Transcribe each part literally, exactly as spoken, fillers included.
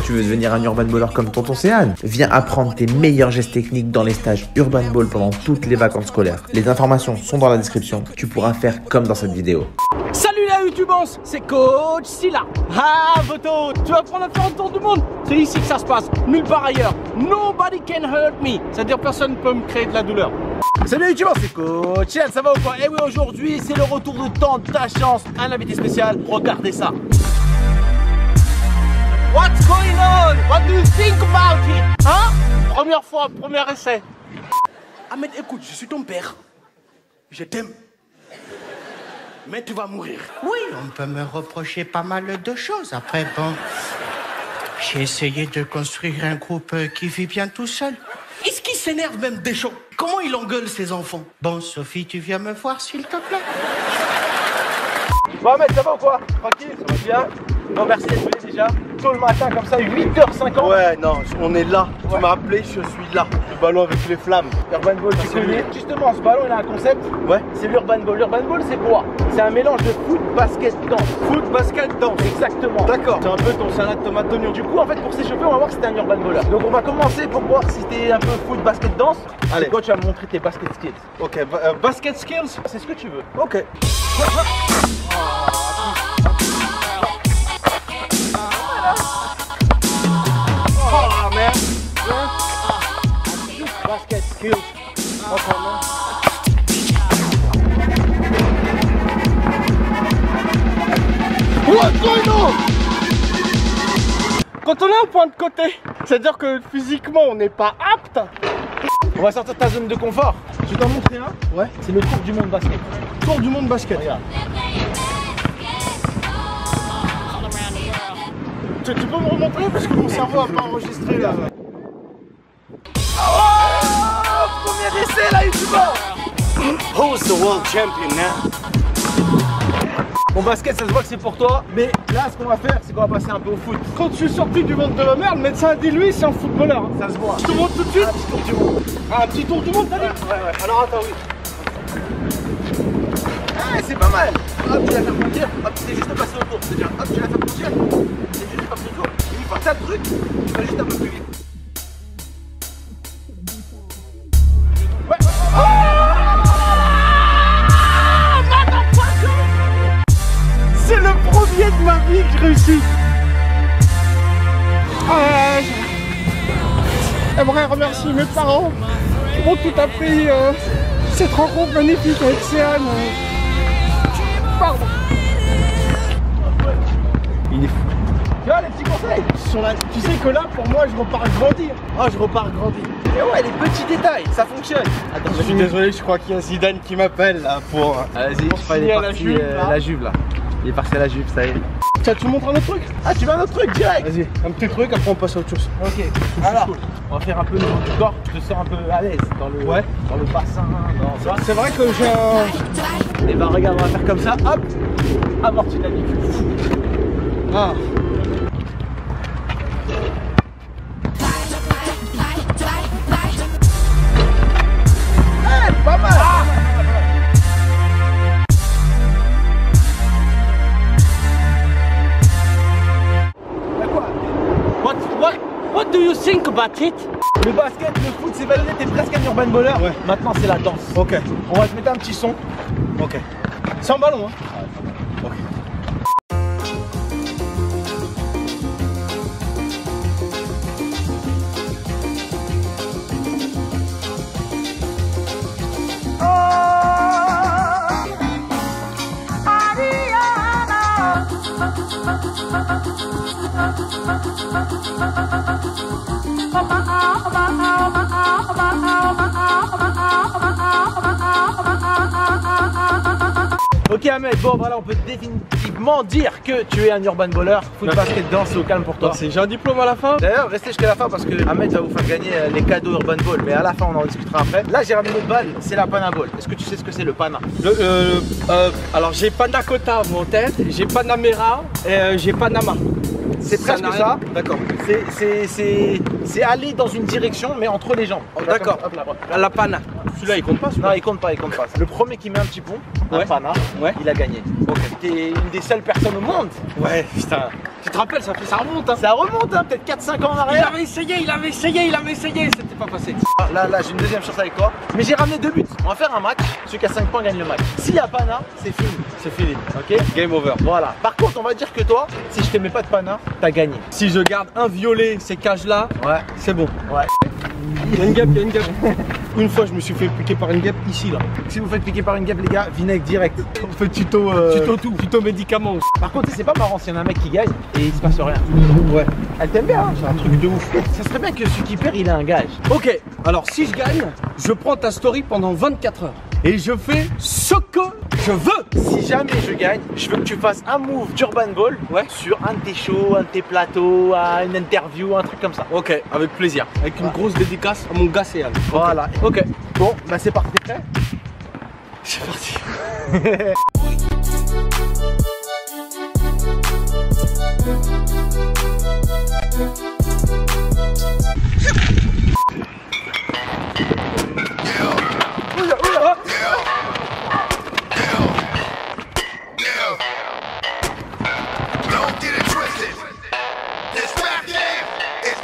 Tu veux devenir un urban baller comme tonton Céane? Viens apprendre tes meilleurs gestes techniques dans les stages Urban Ball pendant toutes les vacances scolaires. Les informations sont dans la description. Tu pourras faire comme dans cette vidéo. Salut la YouTubance, c'est Coach Silla. Ah Voto, tu vas prendre à faire un tour du monde. C'est ici que ça se passe, nulle part ailleurs. Nobody can hurt me. C'est-à-dire personne ne peut me créer de la douleur. Salut YouTubeurs, c'est Coach Silla, ça va ou quoi? Et oui, aujourd'hui c'est le retour de temps de ta chance. Un invité spécial, regardez ça. What's going on? What do you think about it? Hein? Première fois, premier essai. Ahmed, écoute, je suis ton père. Je t'aime. Mais tu vas mourir. Oui, on peut me reprocher pas mal de choses. Après, bon, j'ai essayé de construire un groupe qui vit bien tout seul. Est-ce qu'il s'énerve même des choses? Comment il engueule ses enfants? Bon, Sophie, tu viens me voir, s'il te plaît? Bon Ahmed, ça va ou quoi? Tranquille, ça va bien? Non, merci d'être venu déjà. Tôt le matin, comme ça, huit heures cinquante. Ouais, non, on est là. Tu m'as appelé, je suis là. Le ballon avec les flammes. Urban Ball, tu connais? Justement, ce ballon, il a un concept. Ouais. C'est l'Urban Ball. L'Urban Ball, c'est quoi? C'est un mélange de foot, basket, danse. Foot, basket, danse. Exactement. D'accord. C'est un peu ton salade tomate oignon. Du coup, en fait, pour s'échauffer, on va voir si t'es un Urban Baller. Donc, on va commencer pour voir si t'es un peu foot, basket, danse. Allez. C'est quoi? Tu vas me montrer tes basket skills. Ok, ba euh, basket skills. C'est ce que tu veux. Ok. Oh, merde. Basket skills. Encore, non? What's going on? Quand on est un point de côté, c'est-à-dire que physiquement on n'est pas apte. On va sortir de ta zone de confort. Je vais t'en montrer un. Ouais. C'est le tour du monde basket. Tour du monde basket. Regarde. Tu, tu peux me remontrer parce que mon cerveau a pas enregistré là. Oh, premier essai là, youtubeur. Who's the world champion now? Mon basket, ça se voit que c'est pour toi, mais là, ce qu'on va faire, c'est qu'on va passer un peu au foot. Quand je suis sorti du monde de ma mère, le médecin a dit lui, c'est un footballeur. Hein. Ça se voit. Je te montre tout de suite. Un petit tour du monde. Ah, un petit tour du monde, t'as dit? Ouais, ouais. Alors attends, oui. Ah, c'est pas mal. Hop, tu l'as fait frontière. Hop, c'est juste passer autour. C'est bien. Hop, tu l'as fait frontière. C'est juste passer autour. Et une fois que t'as le truc, tu vas juste un peu plus vite. Ouais. Oh, C'est le premier de ma vie que je réussis. Euh, J'aimerais remercier mes parents qui m'ont tout appris. Euh, cette rencontre magnifique avec Céane. Euh... Pardon. Il est fou. Tu vois les petits conseils? Sur la... Tu sais que là, pour moi, je repars grandi. Oh, je repars grandi. Et ouais, les petits détails, ça fonctionne. Attends, Je suis désolé, je crois qu'il y a Zidane qui m'appelle là pour... Vas-y, Pour je crois qu'il est signer à la parti, Juve, euh, là. la Juve là. Il est parti à la Juve, ça y est. Tiens, tu me montres un autre truc? Ah, tu veux un autre truc direct? Vas-y, un petit truc, après on passe à autre chose. Ok, alors, on va faire un peu le haut du corps. Je te sens un peu à l'aise dans le, Ouais. dans le bassin, dans ça. C'est vrai que j'ai un... Et bah regarde, on va faire comme ça, hop, amorti d'habitude. Ah. Eh, pas mal. Ah. What, what, what do you think about it? Le basket, le foot, c'est validé, t'es presque un urban baller. Ouais. Maintenant, c'est la danse. Ok, On va te mettre un petit son. ok. Sans ballon, hein? Ok. Ok Ahmed, bon voilà, on peut définitivement dire que tu es un urban baller. Foot, Ouais. basket, danse, c'est au calme pour toi. Merci, j'ai un diplôme à la fin. D'ailleurs, restez jusqu'à la fin parce que Ahmed va vous faire gagner euh, les cadeaux Urban Ball, mais à la fin on en discutera après. Là j'ai ramené notre balle, c'est la Pana Ball. Est-ce que tu sais ce que c'est le Pana? Le, euh, euh, alors j'ai Panacota en tête, j'ai Panamera et euh, j'ai Panama. C'est Ça presque n'a ça. rien. D'accord. C'est- C'est c'est- c'est aller dans une direction mais entre les jambes. D'accord. Hop là, hop là. La Pana. Celui-là il compte pas, celui-là. Non, il compte pas, il compte pas. Le premier qui met un petit pont, un Ouais. pana, Ouais. il a gagné. Ok. T'es une des seules personnes au monde. Ouais, putain. Tu te rappelles, ça, fait, ça remonte, hein. Ça remonte, hein, peut-être quatre cinq ans en Il arrière. avait essayé, il avait essayé, il avait essayé, c'était pas passé. Ah, Là, là, j'ai une deuxième chance avec toi. Mais j'ai ramené deux buts. On va faire un match. Celui qui a cinq points gagne le match. S'il y a pana, c'est fini. C'est fini. Ok. Game over. Voilà. Par contre, on va dire que toi, si je te mets pas de pana, t'as gagné. Si je garde un violet, ces cages-là, Ouais. c'est bon. Ouais. Il y a une guêpe, il y a une guêpe. Une fois, je me suis fait piquer par une guêpe ici, là. Si vous faites piquer par une guêpe, les gars, vinaigre direct. On fait tuto. euh, Tuto tout, tuto médicaments. Par contre, c'est pas marrant s'il y en a un mec qui gagne et il se passe rien. Ouais. Elle t'aime bien, hein, c'est un truc de ouf. Ça serait bien que celui qui perd, il ait un gage. Ok, alors si je gagne, je prends ta story pendant vingt-quatre heures. Et je fais ce que je veux. Si jamais je gagne, je veux que tu fasses un move d'Urban Ball Ouais. sur un de tes shows, un de tes plateaux, à une interview, un truc comme ça. Ok, avec plaisir. Avec une grosse dédicace à mon gars Céal. Voilà. Ok, Bon, bah c'est parti, t'es prêt? c'est parti. Don't get it twisted. This rap game is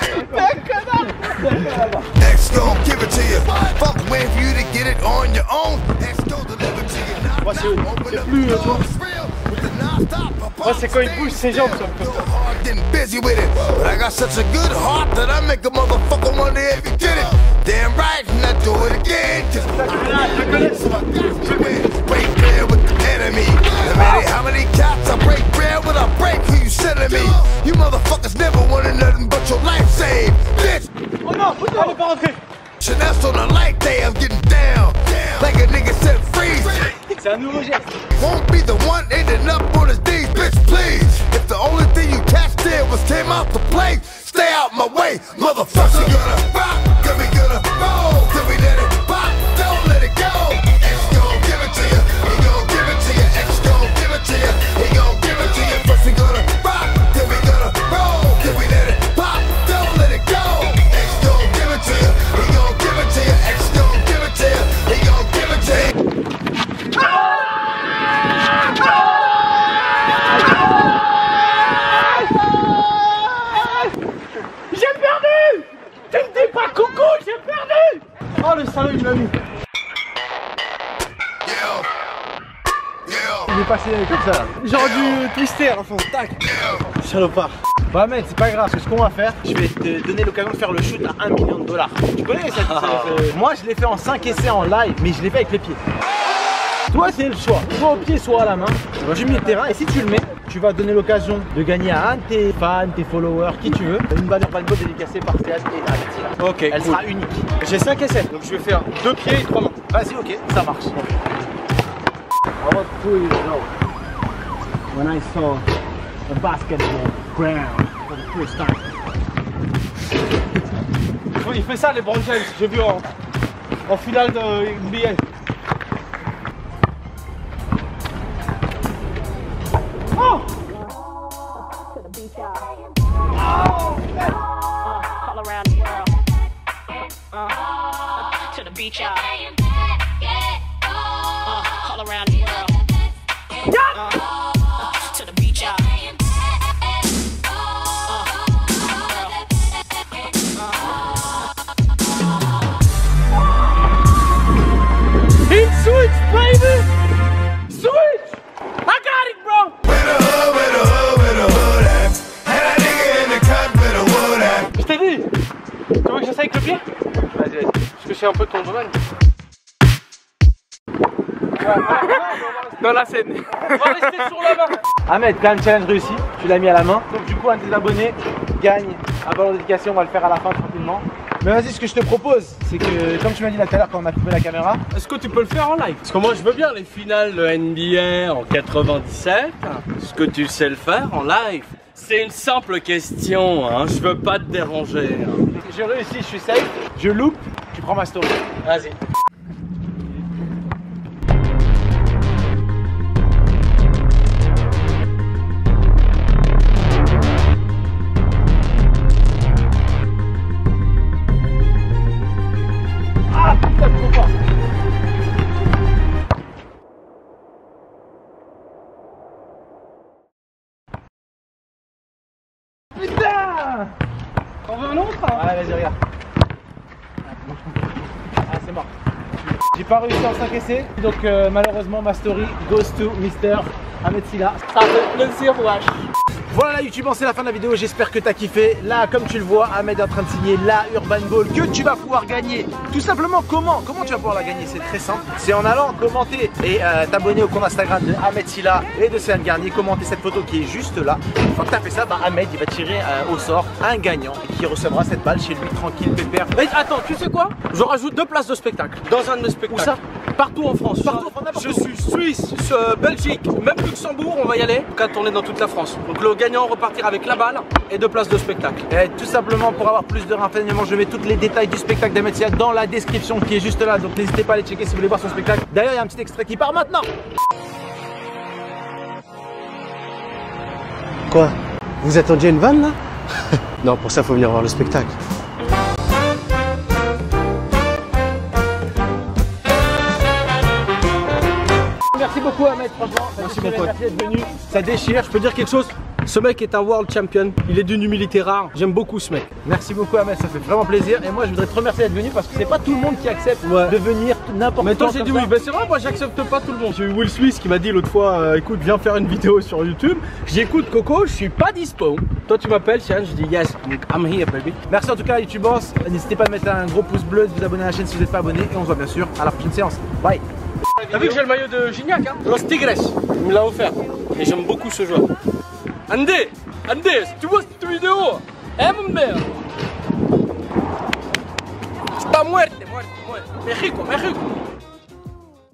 mine. X gon' give it to you. Fuck waiting for you to get it on your own. X gon' deliver to you. Knock, knock, open up the door. It's real with the non-stop. Moi, c'est quand il bouge ses jambes, ça me fait peur. Hard getting busy with it. But I got such a good heart that I make a motherfucker wonder if you get it. Damn right, and I do it again. Just break bread with the enemy. No matter how many cops I break bread with, I break who you sending me. You motherfuckers never wanted nothing but your life saved, bitch. Oh non, elle est pas rentrée. Chanel's on the light day, I'm getting down. Like a nigga said, freeze. C'est un nouveau geste. Won't be the one ending up on his knees, bitch, please. If the only thing you catch there was came out the plate, stay out my way, motherfucker. We gonna rock, then we gonna roll, then we let it pop, don't let it go. X gon' give it to you, he gon' give it to you, X gon' give it to you, he gon' give it to you. First we gonna rock, then we gonna roll, then we let it pop, don't let it go. X gon' give it to you, he gon' give it to you, X gon' give it to you, he gon' give it to you. J'ai perdu. Tu me dis pas coucou, j'ai perdu. Oh le salaud, il m'a mis. Yeah. Yeah. Il est passé comme ça là. J'aurais dû twister à fond, tac. Salopard. Bah mec, c'est pas grave, parce que ce qu'on va faire, je vais te donner l'occasion de faire le shoot à un million de dollars. Tu connais cette, cette- Moi je l'ai fait en cinq essais en live, mais je l'ai fait avec les pieds. Toi c'est le choix, soit au pied, soit à la main. Tu mets le terrain et si tu le mets, tu vas donner l'occasion de gagner à un de tes fans, tes followers, qui tu veux, une balle Urban Ball dédicacée par Théâtre et Alexis. Ok, Elle cool. sera unique. J'ai cinq essais, donc je vais faire deux pieds et trois mains. Vas-y, ok, ça marche. I was two years old when I saw a basketball ground for the first time. Il fait ça, les LeBron James, j'ai vu en, en finale de N B A. Oh! All around the world. Uh, to the beach, y'all. Uh, all around the world. Uh, to the beach, y'all. Heat switch, baby! Switch! I got it, bro! With a hood, with a hood, with a hood at. Had a nigga in the cut with a wood at. Je t'ai dit! Tu veux que j'essaie avec le pied? Vas-y, vas-y. Parce que c'est un peu ton domaine. Dans la scène. On va rester sur la main. Ahmed, quand même challenge réussi, tu l'as mis à la main. Donc du coup un de tes abonnés gagne un ballon d'éducation, on va le faire à la fin tranquillement. Mais vas-y, ce que je te propose, c'est que comme tu m'as dit là tout à l'heure quand on a coupé la caméra, Est-ce que tu peux le faire en live? Parce que moi je veux bien les finales de N B A en quatre-vingt-dix-sept. Est-ce que tu sais le faire en live? C'est une simple question, hein. Je veux pas te déranger. Hein. je réussis, je suis safe, je loupe, tu prends ma story. Vas-y. Ah putain, trop fort. T'en veux un autre? Ouais, vas-y, regarde. Ah, c'est mort. J'ai pas réussi en cinq essais, donc euh, malheureusement ma story goes to Mister Ahmed Silla. Ça fait plaisir, wesh. Voilà YouTube, c'est la fin de la vidéo, j'espère que t'as kiffé. Là, comme tu le vois, Ahmed est en train de signer la Urban Ball que tu vas pouvoir gagner. Tout simplement, comment Comment tu vas pouvoir la gagner? C'est très simple. C'est en allant commenter et euh, t'abonner au compte Instagram de Ahmed Silla et de Céline Garnier. Commenter cette photo qui est juste là. Une fois que t'as fait ça, bah, Ahmed il va tirer euh, au sort un gagnant qui recevra cette balle chez lui, tranquille, pépère. Mais attends, tu sais quoi? Je rajoute deux places de spectacle dans un de mes spectacles. Où ça? Partout en France. Partout en France, n'importe Je où. suis Suisse, euh, Belgique, même Luxembourg, on va y aller. Quand on est dans toute la France. Donc le gagnant repartira avec la balle et deux places de spectacle. Et tout simplement pour avoir plus de renseignements, je mets tous les détails du spectacle d'Ahmed Silla dans la description qui est juste là. Donc n'hésitez pas à aller checker si vous voulez voir son spectacle. D'ailleurs, il y a un petit extrait qui part maintenant. Quoi? Vous attendiez une vanne là? Non, pour ça faut venir voir le spectacle. Merci beaucoup Ahmed, franchement. Merci mon pote. Merci d'être venu. Ça déchire. Je peux dire quelque chose? Ce mec est un world champion. Il est d'une humilité rare. J'aime beaucoup ce mec. Merci beaucoup Ahmed, ça fait vraiment plaisir. Et moi je voudrais te remercier d'être venu parce que c'est pas tout le monde qui accepte Ouais. de venir n'importe quand. Mais toi j'ai comme dit ça. oui, ben c'est vrai, moi j'accepte pas tout le monde. J'ai eu Will Smith qui m'a dit l'autre fois, euh, écoute viens faire une vidéo sur YouTube. J'écoute Coco, je suis pas dispo. Toi tu m'appelles Sian, je dis yes, I'm here baby. Merci en tout cas YouTube Boss. N'hésitez pas à mettre un gros pouce bleu, de vous abonner à la chaîne si vous n'êtes pas abonné. Et on se voit bien sûr à la prochaine séance. Bye. T'as vu que j'ai le maillot de Gignac hein? Los Tigres, il me l'a offert. Et j'aime beaucoup ce joueur. Andé, Andé, si tu vois cette vidéo, eh mon père. Está muerte, muerte, muerte. Mexico, Mexico.